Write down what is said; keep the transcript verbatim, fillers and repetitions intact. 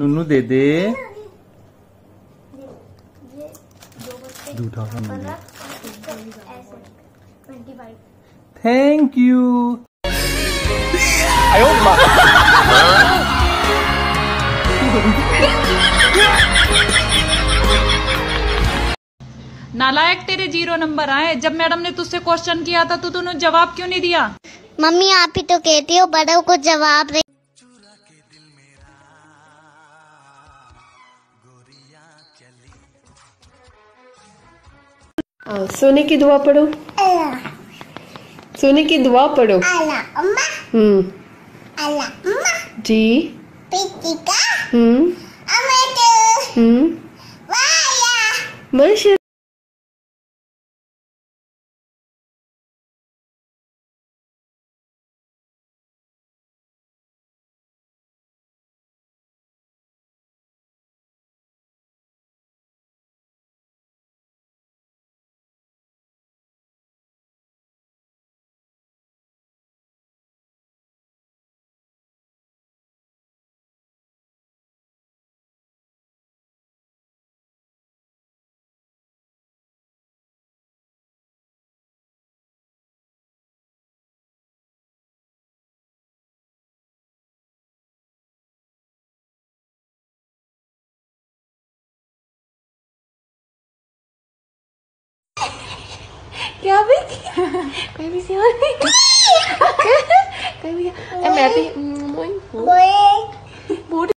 नुनू दे दे। झूठा thank you. नालायक, तेरे जीरो नंबर आए। जब मैडम ने तुझसे क्वेश्चन किया था तो तूने जवाब क्यों नहीं दिया? मम्मी आप ही तो कहती हो बड़ों को जवाब दे। सोने की दुआ पढ़ो। सोने की दुआ पढ़ो। हम्म जी हम्म हम्म माशा क्या भी कोई भी सी और कोई भी मैं भी